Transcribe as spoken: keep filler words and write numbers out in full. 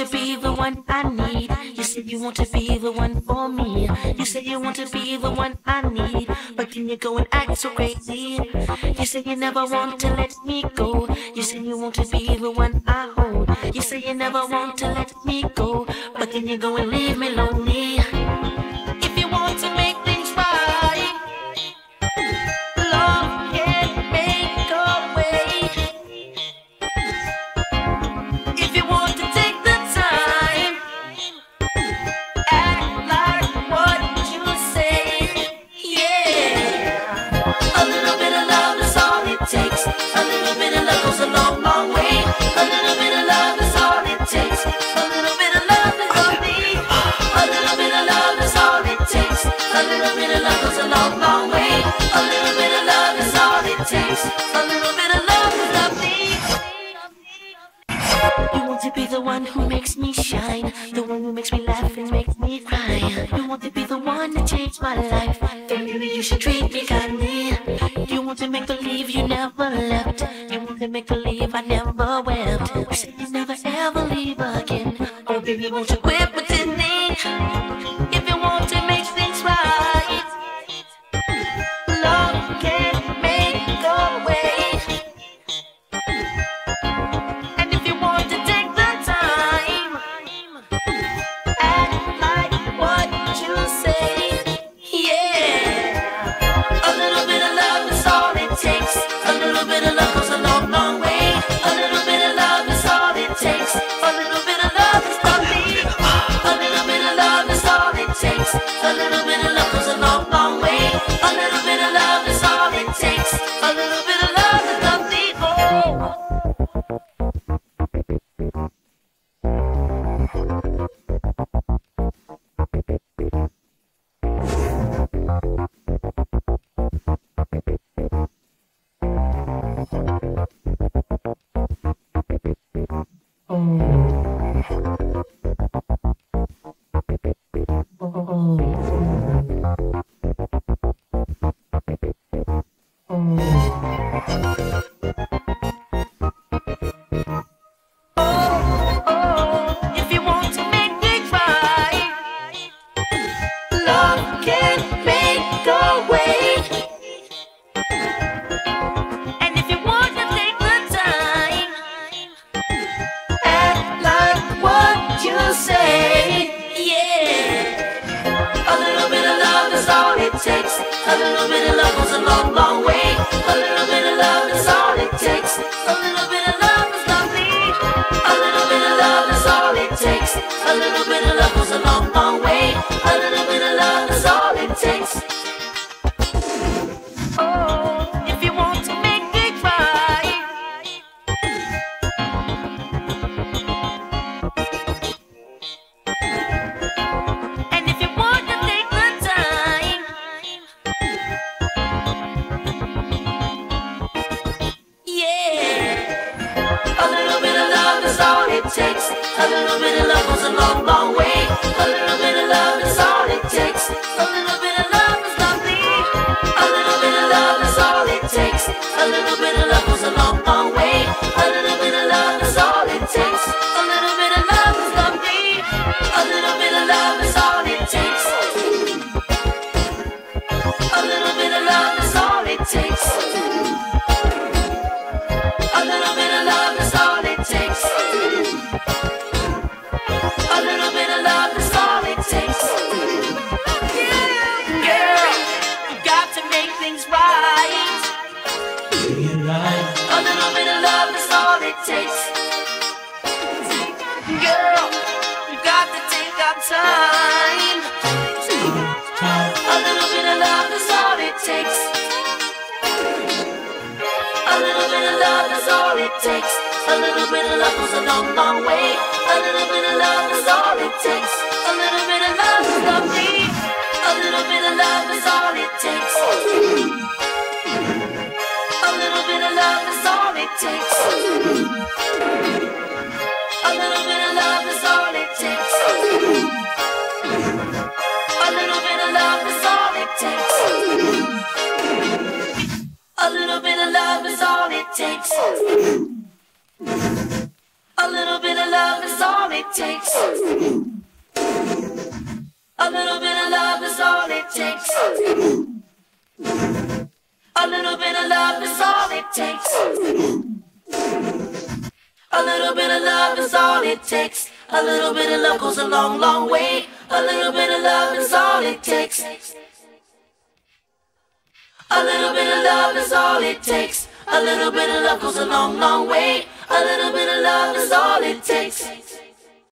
to be the one I need. You say you want to be the one for me. You say you want to be the one I need, but then you go and act so crazy. You say you never want to let me go. You say you want to be the one I hold. You say you never want to let me go, but then you go and leave me lonely. If you want to make things right, love can make a way. If you want to take the time, act like what you say, yeah. A little bit of love is all it takes. A little bit of love goes a long, long way. A little bit of love is all it takes. A little bit of love is all I need. A little bit of love is all it takes. A little bit of love goes a long, long way. A little bit of love is all it takes. A little bit of love is all I need. You want to be the one who makes me shine, the one who makes me laugh and makes me cry. You want to be the one to change my life, then maybe you should treat me kindly. You want to make believe you never left. You want to make believe I never wept. You say you never ever leave again. Oh baby, won't you quit pretending? If you want to make things right, love can make a way. And if you want to take the time, act like what you say, yeah. A little bit of love is all it takes. A little bit of love goes a long, long way. A little bit of love is all it takes. A little bit of love is all I need. A little bit of love is all it takes. A little bit of love goes a long, long way. A little bit of love is all it takes. A little bit of love is all I need. Oh. A little bit of love is all it takes. A little bit of love is all it takes. A little bit of love is all it takes. A little bit of love is all it takes. A little bit of love goes a long, long way. A little bit of love is all it takes. A little bit of love is all it takes. A little bit of love goes a long, long way. A little bit of love is all it takes.